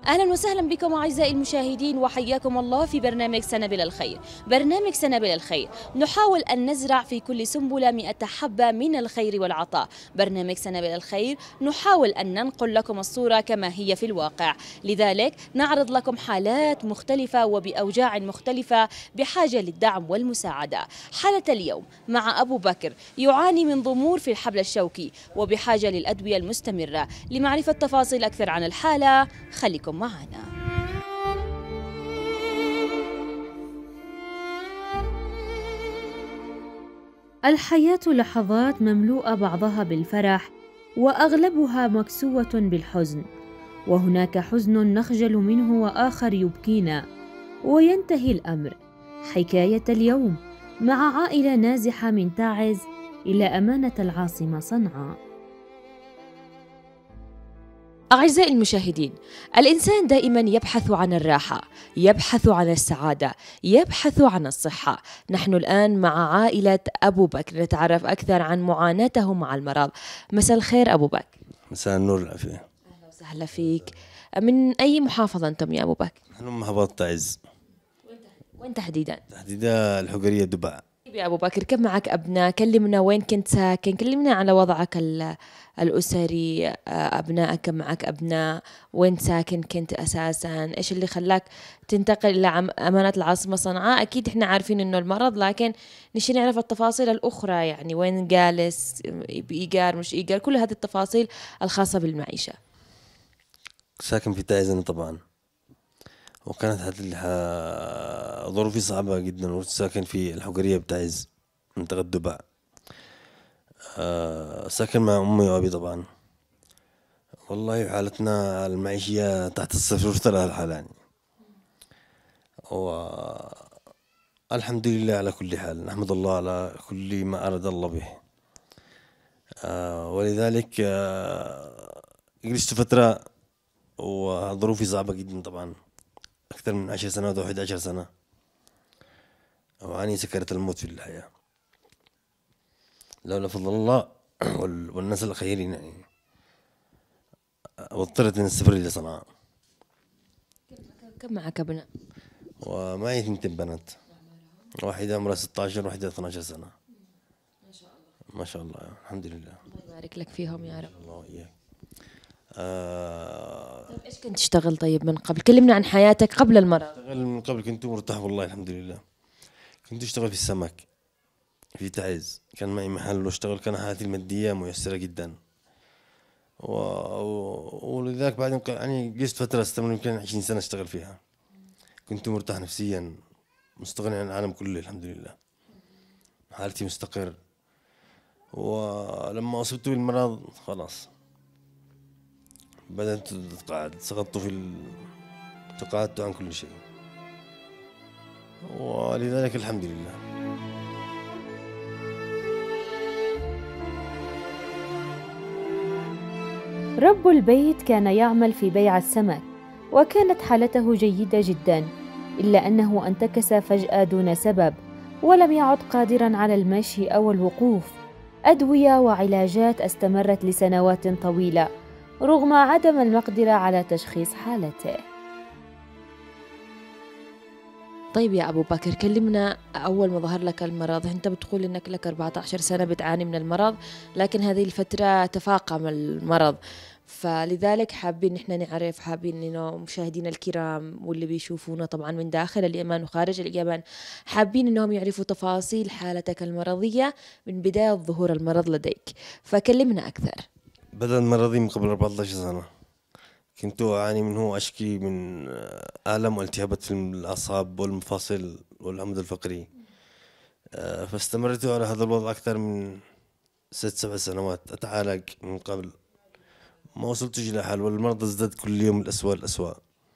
أهلا وسهلا بكم أعزائي المشاهدين، وحياكم الله في برنامج سنابل الخير. برنامج سنابل الخير نحاول أن نزرع في كل سنبلة 100 حبة من الخير والعطاء. برنامج سنابل الخير نحاول أن ننقل لكم الصورة كما هي في الواقع، لذلك نعرض لكم حالات مختلفة وبأوجاع مختلفة بحاجة للدعم والمساعدة. حالة اليوم مع أبو بكر يعاني من ضمور في الحبل الشوكي وبحاجة للأدوية المستمرة. لمعرفة تفاصيل أكثر عن الحالة خليكم معنا. الحياة لحظات مملوءة بعضها بالفرح وأغلبها مكسوة بالحزن، وهناك حزن نخجل منه وآخر يبكينا، وينتهي الأمر. حكاية اليوم مع عائلة نازحة من تعز إلى أمانة العاصمة صنعاء. أعزائي المشاهدين، الإنسان دائما يبحث عن الراحة، يبحث عن السعادة، يبحث عن الصحة. نحن الآن مع عائلة أبو بكر نتعرف أكثر عن معاناتهم مع المرض. مساء الخير أبو بكر. مساء النور والعافية. أهلا وسهلا فيك. من أي محافظة أنتم يا أبو بكر؟ نحن من محافظة تعز. وين تحديدا؟ تحديدا الحقرية دبع. يا أبو بكر، كم معك أبناء؟ كلمنا وين كنت ساكن، كلمنا على وضعك الأسري. أبنائك، كم معك أبناء؟ وين ساكن كنت أساسا؟ إيش اللي خلاك تنتقل إلى أمانة العاصمة صنعاء؟ أكيد إحنا عارفين إنه المرض، لكن نشي نعرف التفاصيل الأخرى، يعني وين جالس، بإيجار مش إيجار، كل هذه التفاصيل الخاصة بالمعيشة. ساكن في تعز أنا طبعا، وكانت ظروفي صعبة جدا، وساكن في الحقرية بتعز منطقة دبع. ساكن مع أمي وأبي طبعا. والله حالتنا المعيشية تحت الصفر وصلنا الحال يعني، والحمد لله على كل حال، نحمد الله على كل ما أراد الله به. ولذلك جلست فترة وظروفي صعبة جدا طبعا، أكثر من 10 سنوات أو 11 سنة، وأعاني سكرة الموت في الحياة لولا فضل الله والناس الخيرين يعني. واضطرت أن أسافر إلى صنعاء. كم معك أبناء؟ ومعي 2 بنات، واحدة عمرها 16 وواحدة 12 سنة. ما شاء الله. ما شاء الله، الحمد لله. الله يبارك لك فيهم يا رب. الله وإياك. طيب إيش كنت تشتغل طيب من قبل؟ كلمنا عن حياتك قبل المرض. اشتغل من قبل، كنت مرتاح والله الحمد لله. كنت اشتغل في السمك في تعز، كان معي محل واشتغل، كان حالتي المادية ميسرة جدا. ولذلك بعد يعني جلست فترة استمر يمكن 20 سنة اشتغل فيها. كنت مرتاح نفسيا، مستغني عن العالم كله الحمد لله، حالتي مستقر. ولما أصبت بالمرض خلاص بدأت أتقاعد، سقطت تقاعدت عن كل شيء، ولذلك الحمد لله. رب البيت كان يعمل في بيع السمك، وكانت حالته جيدة جدا، إلا أنه انتكس فجأة دون سبب، ولم يعد قادرا على المشي أو الوقوف. أدوية وعلاجات استمرت لسنوات طويلة رغم عدم المقدرة على تشخيص حالته. طيب يا أبو بكر، كلمنا أول ما ظهر لك المرض. أنت بتقول إنك لك 14 سنة بتعاني من المرض، لكن هذه الفترة تفاقم المرض، فلذلك حابين نحن نعرف، حابين إنه مشاهدينا الكرام واللي بيشوفونا طبعا من داخل اليمن وخارج اليمن، حابين إنهم يعرفوا تفاصيل حالتك المرضية من بداية ظهور المرض لديك، فكلمنا أكثر. بدأ مرضي من قبل 14 سنة، كنت أعاني منه وأشكي من ألم والتهابات في الأعصاب والمفاصل والعمود الفقري. فاستمرت على هذا الوضع أكثر من 6-7 سنوات أتعالج من قبل، ما وصلتش إلى حل، والمرض ازداد كل يوم الأسوأ الأسوأ.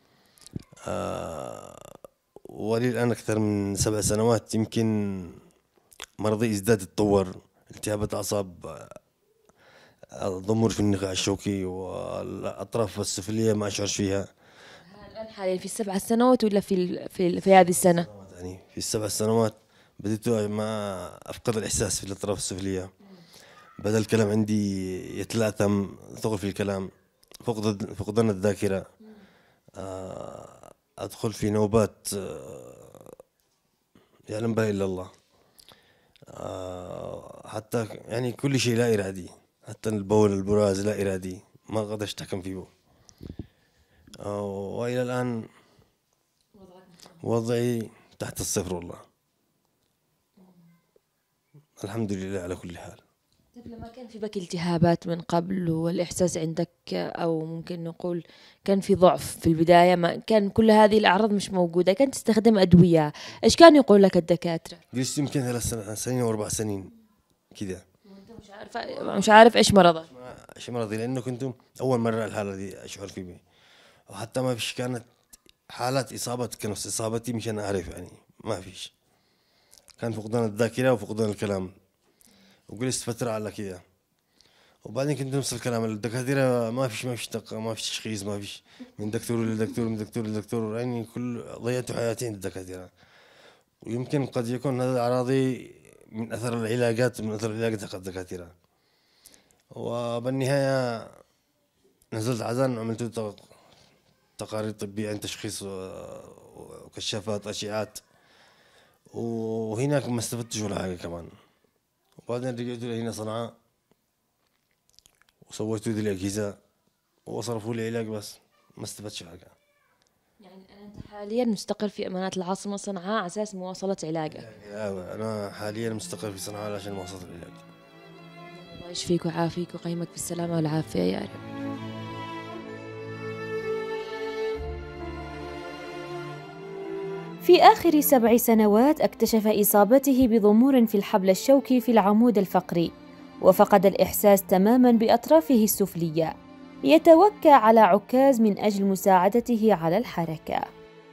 ولي الآن أكثر من 7 سنوات يمكن مرضي ازداد، يتطور، التهابات أعصاب، ضمور في النخاع الشوكي والأطراف السفلية ما أشعرش فيها. الآن حاليا في ال7 سنوات ولا في هذه السنة؟ يعني في ال7 سنوات بديت ما أفقد الإحساس في الأطراف السفلية، بدأ الكلام عندي يتلعثم، ثقل في الكلام، فقدان الذاكرة. أدخل في نوبات يعلم بها إلا الله. حتى يعني كل شيء لا إرادي، حتى البول البراز لا إرادي، ما قدرت أتحكم فيه. وإلى الآن وضعي تحت الصفر والله، الحمد لله على كل حال. طيب لما كان في بك التهابات من قبل والإحساس عندك، أو ممكن نقول كان في ضعف في البداية، ما كان كل هذه الأعراض مش موجودة، كنت تستخدم أدوية، إيش كان يقول لك الدكاترة؟ جلست يمكن 3 سنين أو 4 سنين كذا. مش عارف إيش مرضك؟ إيش مرضي، لأنه كنت أول مرة الحالة دي أشعر فيه، وحتى ما فيش كانت حالات إصابة كنفس إصابتي مشان أعرف، يعني ما فيش، كان فقدان الذاكرة وفقدان الكلام، وجلست فترة على كذا. وبعدين كنت نفس الكلام، الدكاترة ما فيش تشخيص، ما فيش من دكتور لدكتور، من دكتور لدكتور، يعني ضيعت حياتي عند الدكاترة. ويمكن قد يكون هذا أعراضي من أثر العلاجات، من أثر العلاجات حق الدكاترة. وبالنهاية نزلت عزان وعملت تقارير طبية عن تشخيص وكشافات أشعات، وهناك ما استفدتش ولا حاجة كمان. وبعدين رجعت هنا صنعاء وسويتوا لي الأجهزة وصرفوا لي علاج، بس ما استفدتش حاجة. يعني أنت حاليا مستقر في أمانات العاصمة صنعاء على أساس مواصلة علاجك؟ يعني أنا حاليا مستقر في صنعاء عشان مواصلة العلاج. الله يشفيك ويعافيك ويقيمك بالسلامة والعافية يا رب. في آخر 7 سنوات اكتشف إصابته بضمور في الحبل الشوكي في العمود الفقري، وفقد الإحساس تماماً بأطرافه السفلية، يتوكى على عكاز من أجل مساعدته على الحركة.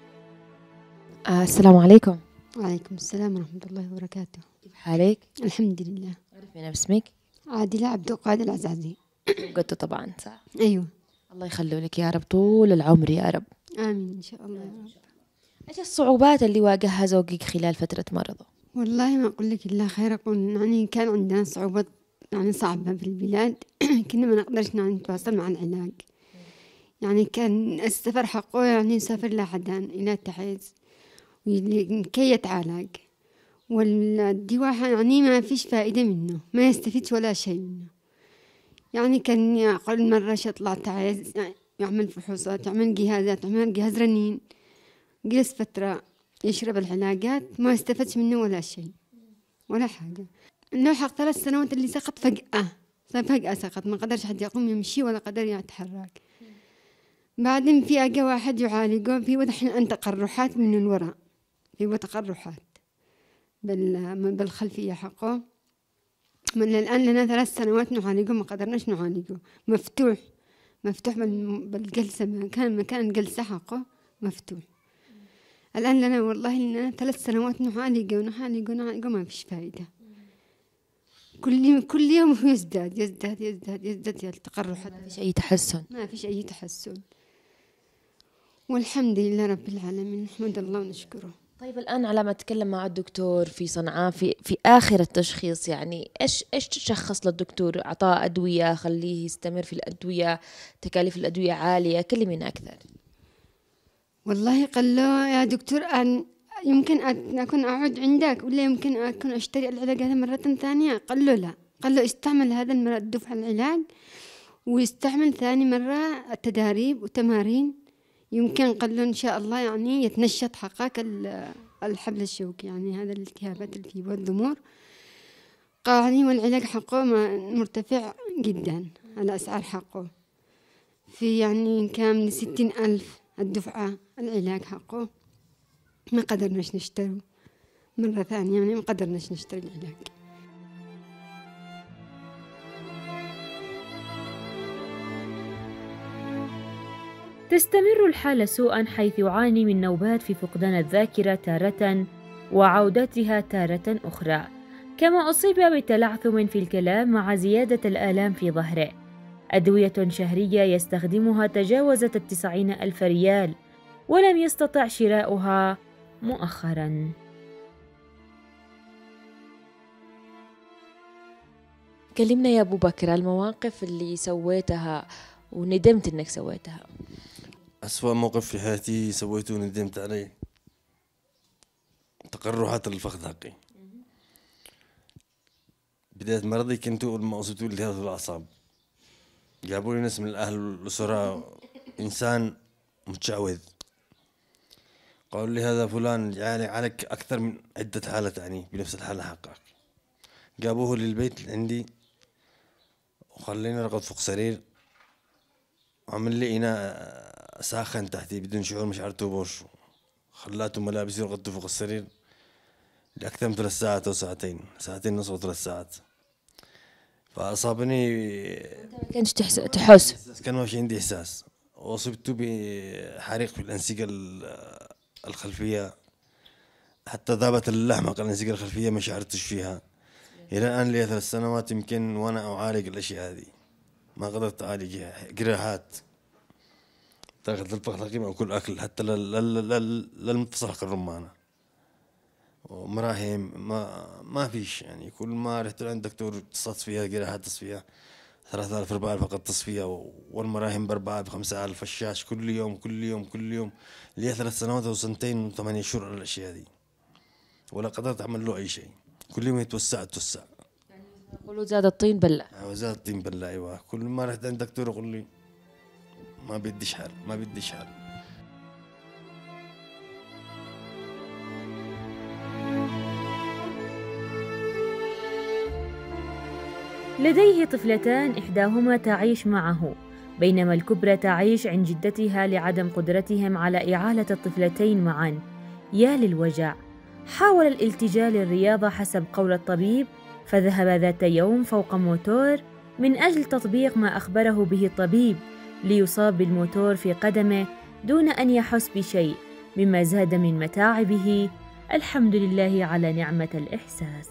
السلام عليكم. وعليكم السلام ورحمة الله وبركاته. كيف حالك؟ الحمد لله. عرفي نفسك؟ عادلة عبد القادر العزازي. قلت طبعا صح. أيوة. الله يخلوا لك يا رب طول العمر يا رب. آمين إن شاء الله يا رب. ايش الصعوبات اللي واجهها زوجك خلال فترة مرضه؟ والله ما أقول لك إلا خير، أقول يعني كان عندنا صعوبات يعني صعبة في البلاد. كنا ما نقدرش نتواصل مع العلاج، يعني كان السفر حقه يعني يسافر لحدان إلى تعز كي يتعالج، والدواء يعني ما فيش فائدة منه، ما يستفيد ولا شيء منه. يعني كان يقول مرة يطلع تعز يعمل فحوصات، يعمل جهازات، يعمل جهاز رنين، جلس فترة يشرب العلاجات ما استفدش منه ولا شيء ولا حاجة. إنه حق 3 سنوات اللي سقط فجأة سقط، ما قدرش حد يقوم يمشي ولا قدر يتحرك. بعدين في أجا واحد يعالجه في وضع تقرحات من الوراء، في تقرحات بالخلفية حقه. من الآن لنا 3 سنوات نعالجه، ما قدرناش نعالجه، مفتوح بالجلسة، مكان الجلسة حقه مفتوح. الآن لنا والله لنا 3 سنوات نعالجه ما فيش فائدة. كل يوم هو يزداد التقرحات، ما فيش أي تحسن. ما فيش أي تحسن، والحمد لله رب العالمين، نحمد الله ونشكره. طيب الآن على ما أتكلم مع الدكتور في صنعاء في آخر التشخيص، يعني إيش تشخص للدكتور؟ أعطاه أدوية، خليه يستمر في الأدوية، تكاليف الأدوية عالية، كلمينا أكثر. والله قال له يا دكتور يمكن أكون أعود عندك، ولا يمكن أكون أشتري العلاج هذا مرة ثانية؟ قال له لا، قال له استعمل هذا المرة الدفعة العلاج، ويستعمل ثاني مرة التداريب وتمارين، يمكن قال له إن شاء الله يعني يتنشط حقك الحبل الشوكي، يعني هذا الالتهابات اللي فيه والضمور. قال والعلاج حقه مرتفع جدا، على أسعار حقه في يعني كام 60,000 الدفعة العلاج حقه. ما قدرناش نشتري مرة ثانية، يعني ما قدرناش نشتري العلاج. تستمر الحالة سوءا، حيث يعاني من نوبات في فقدان الذاكرة تارة وعودتها تارة أخرى، كما أصيب بتلعثم في الكلام مع زيادة الآلام في ظهره. أدوية شهرية يستخدمها تجاوزت 90,000 ريال، ولم يستطع شراؤها مؤخرا. كلمنا يا أبو بكر المواقف اللي سويتها وندمت إنك سويتها. أسوأ موقف في حياتي سويته وندمت عليه تقرحات الفخذ حقي. بداية مرضي كنت أول ما أصبت بالتهاب الأعصاب جابوا لي ناس من الأهل والأسرة، إنسان متشعوذ، قالوا لي هذا فلان يعني عليك أكثر من عدة حالات يعني بنفس الحالة حقك. جابوه للبيت عندي وخليني أرقد فوق سرير وعمل لي إناء ساخن تحتي بدون شعور، مش عارف بوش، خلاته ملابسي ورقدته فوق السرير لأكثر من 3 ساعات أو ساعتين، ساعتين ونص أو 3 ساعات. فأصابني ما كانش تحس؟ كان ما في عندي إحساس، وأصبت بحريق في الأنسجة الخلفية، حتى ذابت اللحمة على الأنسجة الخلفية ما شعرتش فيها. إلى الآن لي 3 سنوات يمكن وأنا أعالج الأشياء هذه، ما قدرت أعالجها. جراحات تاخذ الفخذ حقي كل أكل، حتى للمفصل حق الرمانة، ومراهم ما فيش يعني. كل ما رحت لعند دكتور تصفيها جراحات تصفيها 3000 4000 فقط تصفية، والمراهم ب4000 5000 فشاش كل يوم كل يوم كل يوم. لي 3 سنوات أو سنتين و8 شهور على الأشياء هذه، ولا قدرت أعمل له أي شيء. كل يوم يتوسع. يعني يقولوا زاد الطين بلة. زاد الطين بلة، أيوة. كل ما رحت عند دكتور يقول لي ما بديش حال ما بديش حال. لديه طفلتان إحداهما تعيش معه، بينما الكبرى تعيش عند جدتها لعدم قدرتهم على إعالة الطفلتين معاً. يا للوجع. حاول الالتجاء للرياضة حسب قول الطبيب، فذهب ذات يوم فوق موتور من أجل تطبيق ما أخبره به الطبيب، ليصاب بالموتور في قدمه دون أن يحس بشيء، مما زاد من متاعبه. الحمد لله على نعمة الإحساس.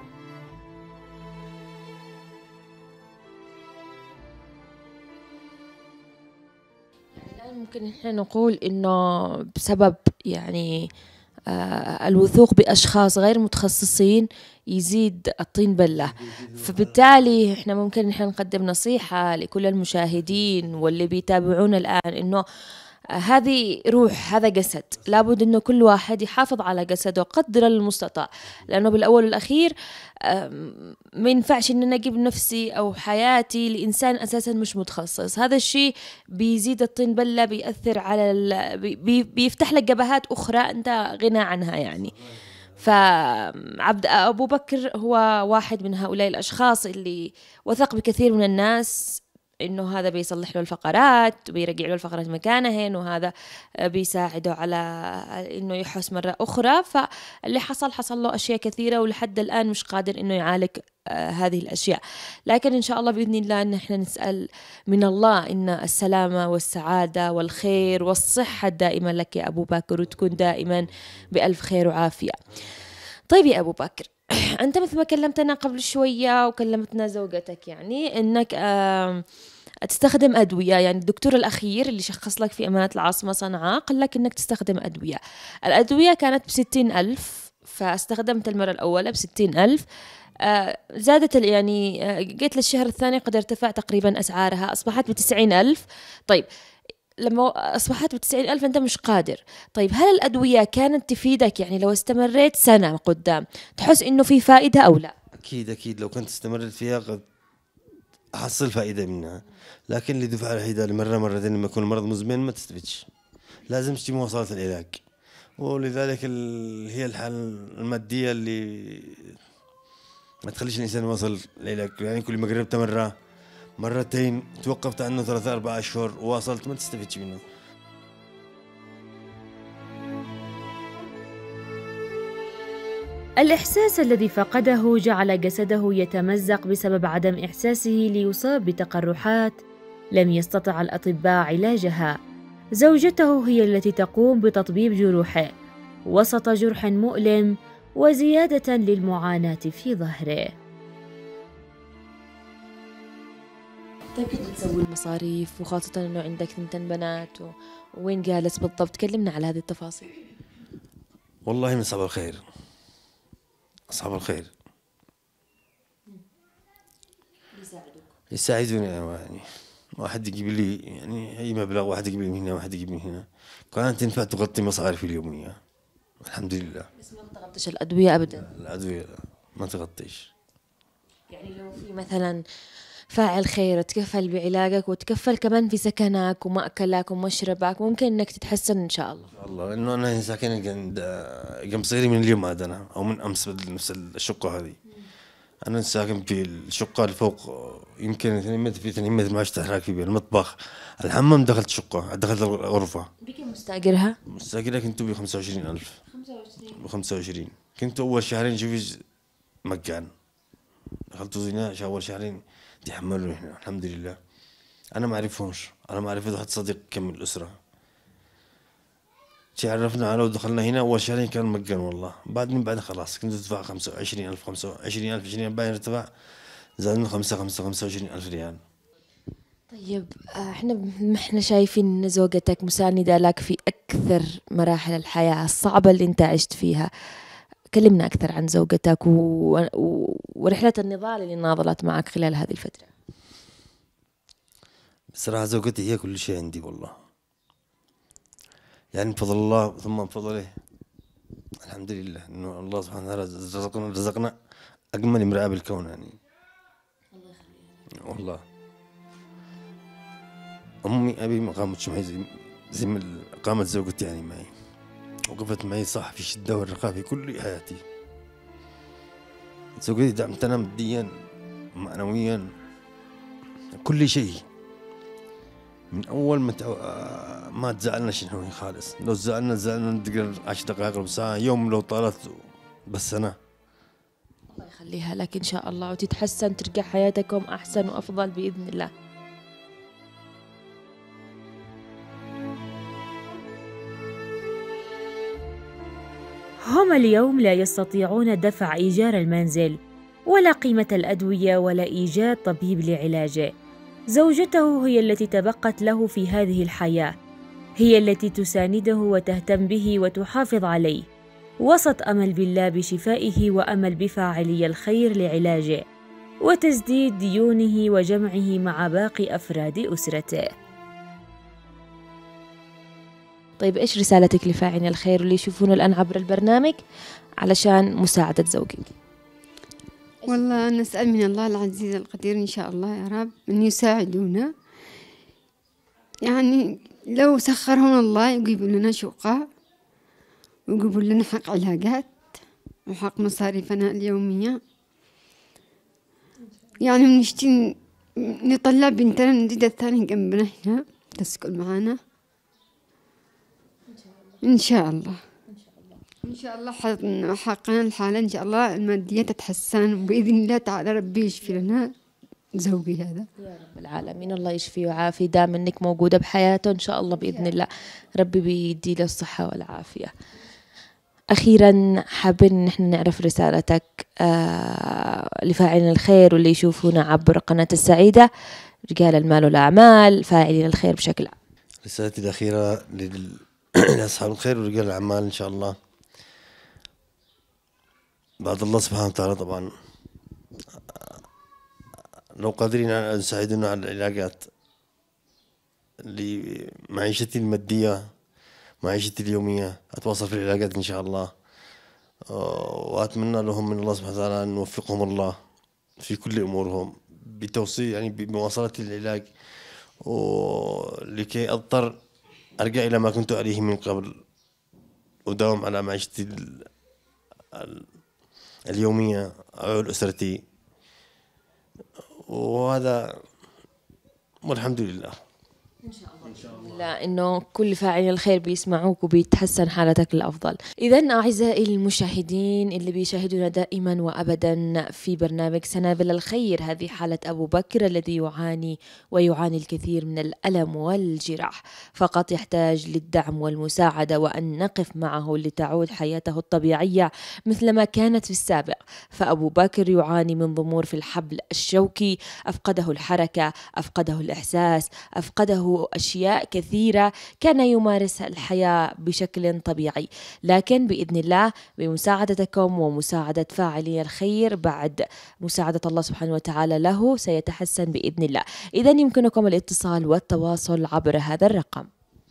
ممكن احنا نقول انه بسبب يعني الوثوق باشخاص غير متخصصين يزيد الطين بلة. فبالتالي احنا ممكن احنا نقدم نصيحة لكل المشاهدين واللي بيتابعونا الآن انه هذه روح، هذا جسد، لابد انه كل واحد يحافظ على جسده قدر المستطاع، لانه بالاول والاخير ما ينفعش ان انا اجيب نفسي او حياتي لانسان اساسا مش متخصص. هذا الشيء بيزيد الطين بلة، بيأثر على بيفتح لك جبهات اخرى انت غنى عنها يعني. فعبد أبو بكر هو واحد من هؤلاء الأشخاص اللي وثق بكثير من الناس إنه هذا بيصلح له الفقرات وبيرجع له الفقرات مكانهن، وهذا بيساعده على إنه يحس مرة أخرى. فاللي حصل له أشياء كثيرة، ولحد الآن مش قادر إنه يعالج هذه الأشياء. لكن إن شاء الله بإذن الله إن إحنا نسأل من الله إن السلامة والسعادة والخير والصحة الدائمة لك يا أبو بكر، وتكون دائما بألف خير وعافية. طيب يا أبو بكر، أنت مثل ما كلمتنا قبل شوية وكلمتنا زوجتك يعني إنك تستخدم أدوية، يعني الدكتور الأخير اللي شخص لك في أمانة العاصمة صنعاء قال لك إنك تستخدم أدوية. الأدوية كانت ب60,000، فاستخدمت المرة الأولى ب60,000، زادت يعني جيت للشهر الثاني قد ارتفع تقريبا أسعارها، أصبحت ب90,000. طيب لما أصبحت ب90,000 أنت مش قادر. طيب هل الأدوية كانت تفيدك؟ يعني لو استمريت سنة قدام تحس إنه في فائدة أو لا؟ أكيد لو كنت استمرت فيها قد أحصل فائدة منها، لكن لدفعة الوحيدة لمرة مرتين لما يكون المرض مزمن ما تستفدش، لازم تجي مواصلة العلاج. ولذلك هي الحالة المادية اللي ما تخليش الإنسان يواصل العلاج. يعني كل ما قربت مرة مرتين توقفت عنه 3 4 أشهر وواصلت ما تستفدش منه. الإحساس الذي فقده جعل جسده يتمزق بسبب عدم إحساسه، ليصاب بتقرحات لم يستطع الأطباء علاجها. زوجته هي التي تقوم بتطبيب جروحه وسط جرح مؤلم وزيادة للمعاناة في ظهره. طيب كيف تسوي المصاريف، وخاصة إنه عندك 2 بنات وين جالس بالضبط؟ كلمنا على هذه التفاصيل. والله من صعب الخير، أصحاب الخير يساعدوني يعني واحد يجيب لي يعني أي مبلغ، واحد يجيب لي من هنا واحد يجيب من هنا، كانت تنفع تغطي مصاريفي اليومية الحمد لله. بس ما تغطيش الأدوية أبدا؟ الأدوية ما تغطيش. يعني لو في مثلا فاعل خير تكفل بعلاجك وتكفل كمان في سكنك ومأكلك ومشربك، ممكن انك تتحسن ان شاء الله. إن شاء الله، إنه أنا ساكن جنب صغيري من اليوم هذا أنا، أو من أمس نفس الشقة هذه. أنا ساكن في الشقة اللي فوق، يمكن 2 متر في 2 متر ما أشتغل فيه، المطبخ الحمام دخلت شقة، دخلت الغرفة. بكم مستأجرها؟ مستأجرها كنت ب25,000. 25 كنت أول شهرين شوفي مجان، دخلت زيناء أول شهرين تحملوا هنا الحمد لله. أنا ما أعرفهمش، أنا ما أعرف واحد صديق كمل الأسرة، تعرفنا على ودخلنا هنا أول شهرين كان مجان والله. من بعد خلاص كنت أدفع 25,000 25,000 20 باين ارتفع، زادنا 25,000 ريال. طيب احنا شايفين ان زوجتك مساندة لك في أكثر مراحل الحياة الصعبة اللي انت عشت فيها. كلمنا أكثر عن زوجتك ورحلة النضال اللي ناضلت معك خلال هذه الفترة. بصراحة زوجتي هي كل شيء عندي والله، يعني بفضل الله ثم بفضله الحمد لله، إنه الله سبحانه وتعالى رزقنا أجمل امرأة بالكون يعني. الله يخليها والله. أمي أبي ما قامتش معي زي ما قامت زوجتي يعني معي، وقفت معي صح في الشدة والرخاء في كل حياتي. زوجتي دعمتنا ماديا معنويا كل شيء، من أول ما تزعلنا شنو خالص، لو زعلنا ندقر 10 دقائق ربع ساعة، يوم لو طالت بس سنة. الله يخليها لك إن شاء الله، وتتحسن ترجع حياتكم أحسن وأفضل بإذن الله. هم اليوم لا يستطيعون دفع إيجار المنزل ولا قيمة الأدوية ولا إيجاد طبيب لعلاجه. زوجته هي التي تبقت له في هذه الحياة، هي التي تسانده وتهتم به وتحافظ عليه، وسط أمل بالله بشفائه وأمل بفاعلي الخير لعلاجه وتسديد ديونه وجمعه مع باقي أفراد أسرته. طيب إيش رسالتك لفاعلي الخير اللي يشوفونا الآن عبر البرنامج علشان مساعدة زوجك؟ والله نسأل من الله العزيز القدير إن شاء الله يا رب أن يساعدونا، يعني لو سخرهم الله يجيبوا لنا شقة ويجيبوا لنا حق علاجات وحق مصاريفنا اليومية، يعني بنشتي نطلع بنتنا نزيد الثاني جنبنا هنا تسكن معانا إن شاء الله. إن شاء الله حقنا الحالة إن شاء الله المادية تتحسن بإذن الله تعالى. ربي يشفي لنا زوجي هذا يا رب العالمين، الله يشفي ويعافي، دام إنك موجودة بحياته إن شاء الله بإذن الله ربي بيدي له الصحة والعافية. أخيرا حابين نحن نعرف رسالتك لفاعلين الخير واللي يشوفونا عبر قناة السعيدة، رجال المال والأعمال، فاعلين الخير بشكل عام. رسالتي الأخيرة لأصحاب الخير ورجال الأعمال إن شاء الله، بعد الله سبحانه وتعالى طبعا، لو قادرين أن يساعدونا على العلاجات لمعيشتي المادية معيشتي اليومية، أتواصل في العلاجات إن شاء الله، وأتمنى لهم من الله سبحانه وتعالى أن يوفقهم الله في كل أمورهم بتوصيل يعني بمواصلة العلاج، ولكي أضطر أرجع إلى ما كنت عليه من قبل وداوم على معيشتي اليومية أو أسرتي، وهذا والحمد لله. إن شاء الله إنه كل فاعلين الخير بيسمعوك وبيتحسن حالتك للأفضل. إذن أعزائي المشاهدين اللي بيشاهدونا دائما وأبدا في برنامج سنابل الخير، هذه حالة أبو بكر الذي يعاني الكثير من الألم والجراح، فقط يحتاج للدعم والمساعدة وأن نقف معه لتعود حياته الطبيعية مثلما كانت في السابق. فأبو بكر يعاني من ضمور في الحبل الشوكي، أفقده الحركة، أفقده الإحساس، أفقده عنده أشياء كثيرة كان يمارس الحياة بشكل طبيعي، لكن بإذن الله بمساعدتكم ومساعدة فاعلي الخير بعد مساعدة الله سبحانه وتعالى له سيتحسن بإذن الله. إذا يمكنكم الاتصال والتواصل عبر هذا الرقم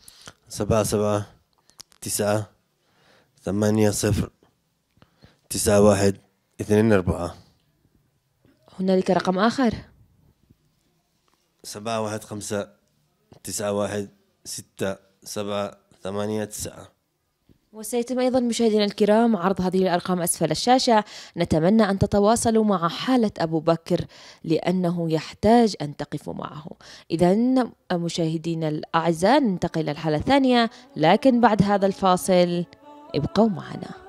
77-9-80-91-24. هنالك رقم آخر 715-91-6-7-8-9. وسيتم أيضا مشاهدينا الكرام عرض هذه الأرقام أسفل الشاشة. نتمنى أن تتواصلوا مع حالة أبو بكر لأنه يحتاج أن تقفوا معه. إذا مشاهدينا الأعزاء ننتقل إلى الحالة الثانية، لكن بعد هذا الفاصل ابقوا معنا.